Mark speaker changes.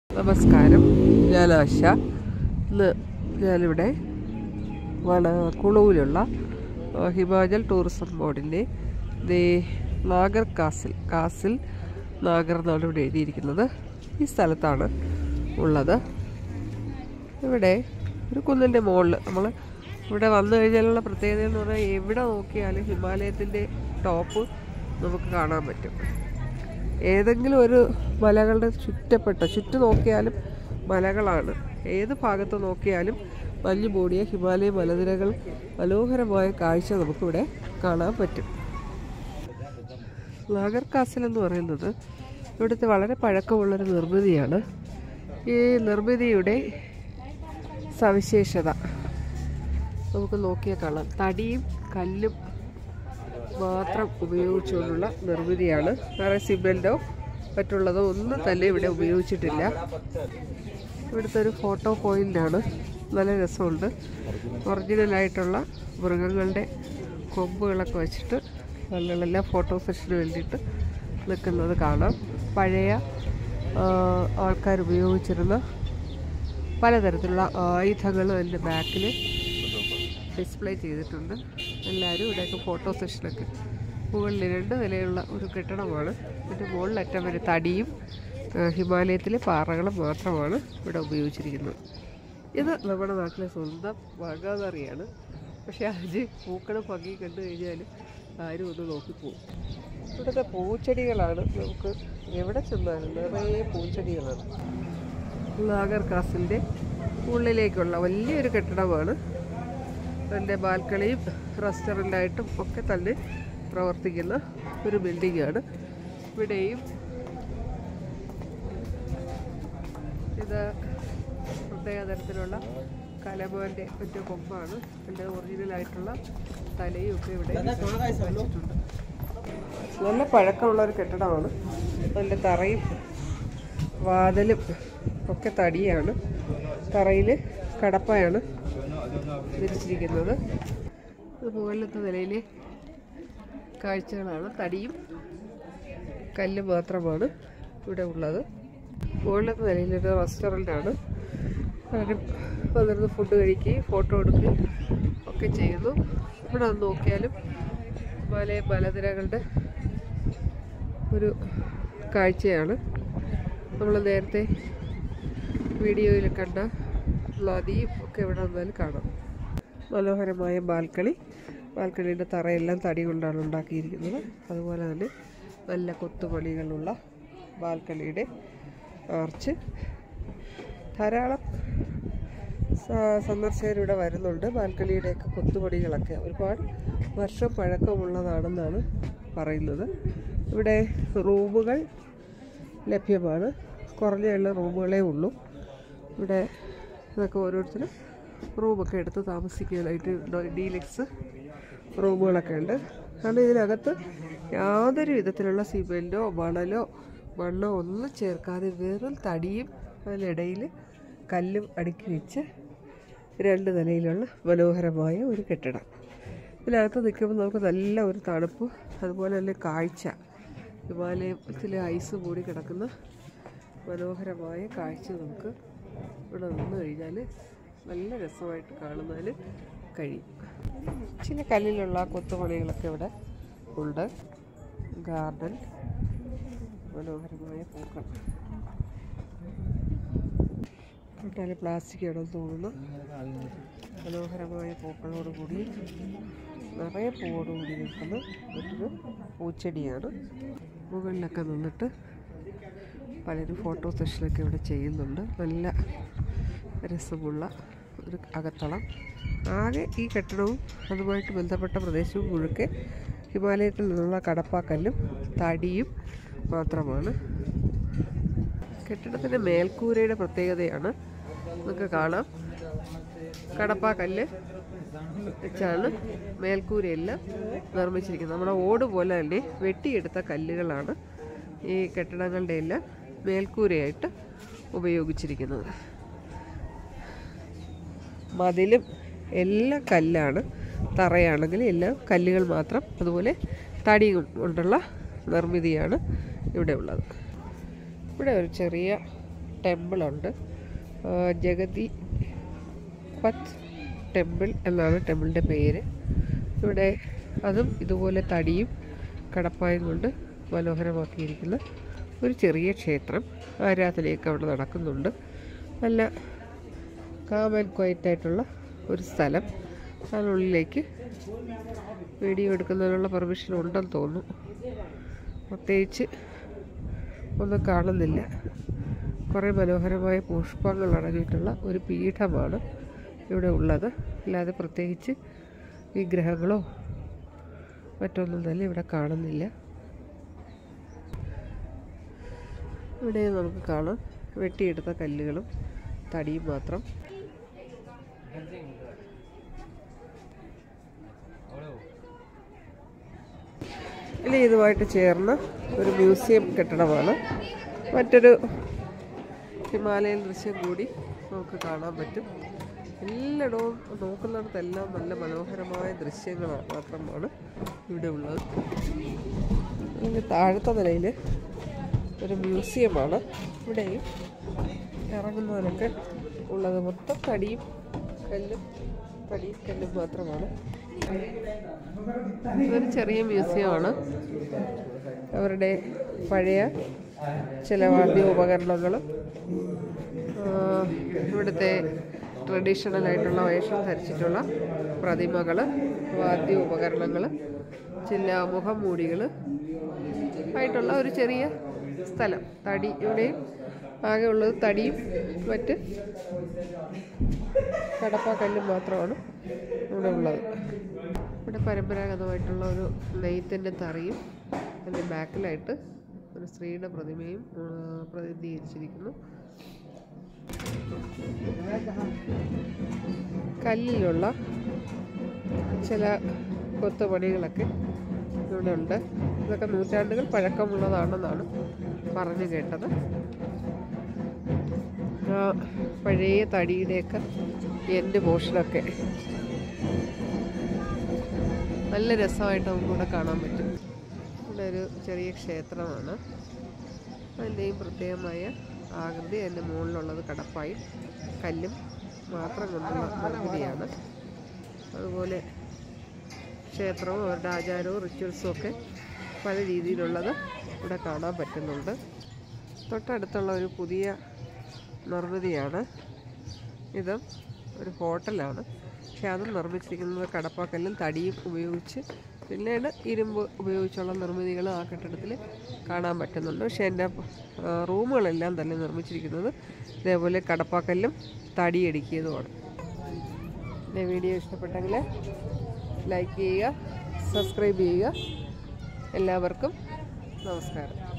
Speaker 1: നമസ്കാരം, ഞാൻ ആശ. ഇന്ന് ഞാനിവിടെ കുളുവിലുള്ള ഹിമാചൽ ടൂറിസം ബോർഡിൻ്റെ നാഗർ കാസിൽ നാഗർ എന്നാണ് ഇവിടെ എഴുതിയിരിക്കുന്നത്. ഈ സ്ഥലത്താണ് ഉള്ളത്. ഇവിടെ ഒരു കുന്നിൻ്റെ മുകളിൽ നമ്മൾ ഇവിടെ വന്നു കഴിഞ്ഞാലുള്ള പ്രത്യേകത എന്ന് പറഞ്ഞാൽ എവിടെ നോക്കിയാലും ഹിമാലയത്തിൻ്റെ ടോപ്പ് നമുക്ക് കാണാൻ പറ്റും. ഏതെങ്കിലും ഒരു മലകളുടെ ചുറ്റും നോക്കിയാലും മലകളാണ്. ഏത് ഭാഗത്ത് നോക്കിയാലും മഞ്ഞ് മൂടിയ ഹിമാലയ മലനിരകൾ, മനോഹരമായ കാഴ്ച നമുക്കിവിടെ കാണാൻ പറ്റും. നാഗർ കാസിൽ എന്ന് പറയുന്നത് ഇവിടുത്തെ വളരെ പഴക്കമുള്ളൊരു നിർമ്മിതിയാണ്. ഈ നിർമ്മിതിയുടെ സവിശേഷത നമുക്ക് നോക്കിയാൽ കാണാം. തടിയും കല്ലും മാത്രം ഉപയോഗിച്ചുകൊണ്ടുള്ള നിർമ്മിതിയാണ്. വേറെ സിമെൻറ്റോ മറ്റുള്ളതോ ഒന്നും തന്നെ ഇവിടെ ഉപയോഗിച്ചിട്ടില്ല. ഇവിടുത്തെ ഒരു ഫോട്ടോ പോയിൻ്റാണ്. നല്ല രസമുണ്ട്. ഒറിജിനലായിട്ടുള്ള മൃഗങ്ങളുടെ കൊമ്പുകളൊക്കെ വെച്ചിട്ട് നല്ല ഫോട്ടോ സെഷന് വേണ്ടിയിട്ട് നിൽക്കുന്നത് കാണാം. പഴയ ആൾക്കാർ ഉപയോഗിച്ചിരുന്ന പലതരത്തിലുള്ള ആയുധങ്ങൾ അതിൻ്റെ ബാക്കിൽ ഡിസ്പ്ലേ ചെയ്തിട്ടുണ്ട്. എല്ലാവരും ഇവിടെയൊക്കെ ഫോട്ടോ സെഷനൊക്കെ. മുകളിൽ 2 നിലയുള്ള ഒരു കെട്ടിടമാണ്. ഇതിൻ്റെ മുകളിലറ്റം വരെ തടിയും ഹിമാലയത്തിലെ പാറകളും മാത്രമാണ് ഇവിടെ ഉപയോഗിച്ചിരിക്കുന്നത്. ഇത് നമ്മുടെ നാട്ടിലെ സ്വന്തം വാഗാതറിയാണ്. പക്ഷേ അത് പൂക്കളും ഭംഗി കണ്ടു കഴിഞ്ഞാൽ ആരും ഒന്ന് നോക്കിപ്പോവും. ഇവിടുത്തെ പൂച്ചെടികളാണ്. നമുക്ക് എവിടെ ചെന്നാലും നിറയെ പൂച്ചെടികളാണ്. നാഗർ കാസിൻ്റെ ഉള്ളിലേക്കുള്ള വലിയൊരു കെട്ടിടമാണ്. അതിൻ്റെ ബാൽക്കണിയും റെസ്റ്റോറൻ്റായിട്ടും ഒക്കെ തന്നെ പ്രവർത്തിക്കുന്ന ഒരു ബിൽഡിങ്ങാണ്. ഇവിടെയും ഇത് പ്രത്യേക തരത്തിലുള്ള കലമാൻ്റെ മറ്റു കൊമ്പാണ്. അതിൻ്റെ ഒറിജിനലായിട്ടുള്ള തലയും ഒക്കെ ഇവിടെ വെച്ചിട്ടുണ്ട്. നല്ല പഴക്കമുള്ളൊരു കെട്ടിടമാണ്. അതിൻ്റെ തറയും വാതിലും ഒക്കെ തടിയാണ്. തറയിൽ കടപ്പയാണ് വിരിച്ചിരിക്കുന്നത്. ഇത് മുകളിലത്തെ നിലയിൽ കാഴ്ചകളാണ്. തടിയും കല്ലും മാത്രമാണ് ഇവിടെ ഉള്ളത്. മുകളിലത്തെ നിലയിലൊരു റെസ്റ്റോറൻ്റാണ്. അവരും വന്നിരുന്ന് ഫുഡ് കഴിക്കുകയും ഫോട്ടോ എടുക്കുകയും ഒക്കെ ചെയ്യുന്നു. ഇവിടെ വന്ന് നോക്കിയാലും മലനിരകളുടെ ഒരു കാഴ്ചയാണ്. നമ്മൾ നേരത്തെ വീഡിയോയിൽ കണ്ട നദിയും ഒക്കെ ഇവിടെ വന്നാൽ കാണാം. മനോഹരമായ ബാൽക്കണിയുടെ തറയെല്ലാം തടി കൊണ്ടാണ് ഉണ്ടാക്കിയിരിക്കുന്നത്. അതുപോലെ തന്നെ നല്ല കൊത്തുപണികളുള്ള ബാൽക്കണിയുടെ ആർച്ച്. ധാരാളം സന്ദർശകരിവിടെ വരുന്നുണ്ട്. ബാൽക്കണിയുടെയൊക്കെ കൊത്തുപണികളൊക്കെ ഒരുപാട് വർഷം പഴക്കമുള്ളതാണെന്നാണ് പറയുന്നത്. ഇവിടെ റൂമുകൾ ലഭ്യമാണ്. കുറഞ്ഞുള്ള റൂമുകളേ ഉള്ളൂ. ഇവിടെ ഇതൊക്കെ ഓരോരുത്തരും റൂമൊക്കെ എടുത്ത് താമസിക്കാനായിട്ട് ഡീലക്സ് റൂമുകളൊക്കെ ഉണ്ട്. കാരണം ഇതിനകത്ത് യാതൊരു വിധത്തിലുള്ള സിമെൻറ്റോ മണ്ണോ ഒന്നും ചേർക്കാതെ വെറും തടിയും അതിനിടയിൽ കല്ലും അടുക്കി വെച്ച് 2 നിലയിലുള്ള മനോഹരമായ ഒരു കെട്ടിടം. ഇതിനകത്ത് നിൽക്കുമ്പോൾ നമുക്ക് നല്ല ഒരു തണുപ്പ്, അതുപോലെ തന്നെ കാഴ്ച. ഹിമാലയത്തിലെ ഐസ് മൂടി കിടക്കുന്ന മനോഹരമായ കാഴ്ച നമുക്ക് ഇവിടെ നിന്ന് കഴിഞ്ഞാൽ നല്ല രസമായിട്ട് കാണുന്നതിന് കഴിയും. ചില കല്ലിലുള്ള കൊത്തുപണികളൊക്കെ ഇവിടെ ഉണ്ട്. ഗാർഡൻ, മനോഹരമായ പൂക്കൾ. തൊട്ടാൽ പ്ലാസ്റ്റിക് ആണെന്ന് തോന്നുന്നു. മനോഹരമായ പൂക്കളോടുകൂടി നിറയെ പൂവോടുകൂടി നിൽക്കുന്ന മറ്റൊരു പൂച്ചെടിയാണ്. മുകളിലൊക്കെ നിന്നിട്ട് പലരും ഫോട്ടോ സെഷനൊക്കെ ഇവിടെ ചെയ്യുന്നുണ്ട്. നല്ല രസമുള്ള ഒരു അകത്തളം. ആകെ ഈ കെട്ടിടവും അതുമായിട്ട് ബന്ധപ്പെട്ട പ്രദേശവും മുഴുക്കെ ഹിമാലയത്തിൽ നിന്നുള്ള കടപ്പാക്കല്ലും തടിയും മാത്രമാണ്. കെട്ടിടത്തിൻ്റെ മേൽക്കൂരയുടെ പ്രത്യേകതയാണ്. നമുക്ക് കാണാം, കടപ്പാക്കല്ല് വെച്ചാണ് മേൽക്കൂരയെല്ലാം നിർമ്മിച്ചിരിക്കുന്നത്. നമ്മുടെ ഓട് പോലെ തന്നെ വെട്ടിയെടുത്ത കല്ലുകളാണ് ഈ കെട്ടിടങ്ങളുടെ എല്ലാം മേൽക്കൂരയായിട്ട് ഉപയോഗിച്ചിരിക്കുന്നത്. മതിലും എല്ലാം കല്ലാണ്. തറയാണെങ്കിൽ എല്ലാം കല്ലുകൾ മാത്രം. അതുപോലെ തടി കൊണ്ടുള്ള നിർമ്മിതിയാണ് ഇവിടെ ഉള്ളത്. ഇവിടെ ഒരു ചെറിയ ടെമ്പിളുണ്ട്. ജഗതി പത്ത് ടെമ്പിൾ എന്നാണ് ടെമ്പിളിൻ്റെ പേര്. ഇവിടെ അതും ഇതുപോലെ തടിയും കടപ്പായും കൊണ്ട് മനോഹരമാക്കിയിരിക്കുന്ന ഒരു ചെറിയ ക്ഷേത്രം. ആരാധനയൊക്കെ അവിടെ നടക്കുന്നുണ്ട്. നല്ല കാം ആൻഡ് ക്വയറ്റായിട്ടുള്ള ഒരു സ്ഥലം. അതിനുള്ളിലേക്ക് വീഡിയോ എടുക്കുന്നതിനുള്ള പെർമിഷൻ ഉണ്ടെന്ന് തോന്നുന്നു. പ്രത്യേകിച്ച് ഒന്നും കാണുന്നില്ല. കുറേ മനോഹരമായ പുഷ്പങ്ങൾ അടങ്ങിയിട്ടുള്ള ഒരു പീഠമാണ് ഇവിടെ ഉള്ളത്. അല്ലാതെ പ്രത്യേകിച്ച് വിഗ്രഹങ്ങളോ മറ്റൊന്നും തന്നെ ഇവിടെ കാണുന്നില്ല. ഇവിടെ നമുക്ക് കാണാം വെട്ടിയെടുത്ത കല്ലുകളും തടിയും മാത്രം. ഇനി ഇതുമായിട്ട് ചേർന്ന് ഒരു മ്യൂസിയം കെട്ടിടമാണ്. മറ്റൊരു ഹിമാലയൻ ദൃശ്യം കൂടി നമുക്ക് കാണാൻ പറ്റും. എല്ലായിടവും നോക്കുന്നിടത്തെല്ലാം നല്ല മനോഹരമായ ദൃശ്യങ്ങൾ മാത്രമാണ് ഇവിടെ ഉള്ളത്. ഇതിൻ്റെ താഴത്തെ നിലയിൽ ഒരു മ്യൂസിയമാണ്. ഇവിടെയും ഇറങ്ങുന്നതിനൊക്കെ ഉള്ളത് മൊത്തം തടിയും കല്ലും മാത്രമാണ്. ഇതൊരു ചെറിയ മ്യൂസിയമാണ്. അവരുടെ പഴയ ചില വാദ്യോപകരണങ്ങളും ഇവിടുത്തെ ട്രഡീഷണലായിട്ടുള്ള വേഷം ധരിച്ചിട്ടുള്ള പ്രതിമകൾ, വാദ്യോപകരണങ്ങൾ, ചില മുഖംമൂടികൾ ആയിട്ടുള്ള ഒരു ചെറിയ സ്ഥലം. തടി ഇവിടെയും ആകെ ഉള്ളത് തടിയും മറ്റ് കടപ്പാക്കല്ലും മാത്രമാണ് ഇവിടെ ഉള്ളത്. ഇവിടെ പരമ്പരാഗതമായിട്ടുള്ള ഒരു നെയ്ത്തിൻ്റെ തറിയും അതിൻ്റെ ബാക്കിലായിട്ട് ഒരു സ്ത്രീയുടെ പ്രതിമയും പ്രതിനിധീകരിച്ചിരിക്കുന്നു. കല്ലിലുള്ള ചില കൊത്തുപണികളൊക്കെ ഇവിടെ ഉണ്ട്. ഇതൊക്കെ നൂറ്റാണ്ടുകൾ പഴക്കമുള്ളതാണെന്നാണ് പറഞ്ഞു കേട്ടത്. പഴയ തടിയുടെയൊക്കെ എൻ്റെ പോർഷനൊക്കെ നല്ല രസമായിട്ട് നമുക്കിവിടെ കാണാൻ പറ്റും. ഇവിടെ ഒരു ചെറിയ ക്ഷേത്രമാണ്. അതിൻ്റെയും പ്രത്യേകമായ ആകൃതി. അതിൻ്റെ മുകളിലുള്ളത് കടപ്പായും കല്ലും മാത്രം കൊണ്ടുള്ള നിർമ്മിതിയാണ്. അതുപോലെ ക്ഷേത്രവും അവരുടെ ആചാരവും റിച്വൽസും ഒക്കെ പല രീതിയിലുള്ളത് ഇവിടെ കാണാൻ പറ്റുന്നുണ്ട്. തൊട്ടടുത്തുള്ള ഒരു പുതിയ നിർമ്മിതിയാണ് ഇത്. ഒരു ഹോട്ടലാണ്. പക്ഷേ അത് നിർമ്മിച്ചിരിക്കുന്നത് കടപ്പാക്കല്ലും തടിയും ഉപയോഗിച്ച്, പിന്നീട് ഇരുമ്പ് ഉപയോഗിച്ചുള്ള നിർമ്മിതികൾ ആ കെട്ടിടത്തിൽ കാണാൻ പറ്റുന്നുണ്ട്. പക്ഷേ എൻ്റെ റൂമുകളെല്ലാം തന്നെ നിർമ്മിച്ചിരിക്കുന്നത് ഇതേപോലെ കടപ്പാക്കല്ലും തടിയടിക്കിയതുമാണ്. എൻ്റെ വീഡിയോ ഇഷ്ടപ്പെട്ടെങ്കിൽ ലൈക്ക് ചെയ്യുക, സബ്സ്ക്രൈബ് ചെയ്യുക. എല്ലാവർക്കും നമസ്കാരം.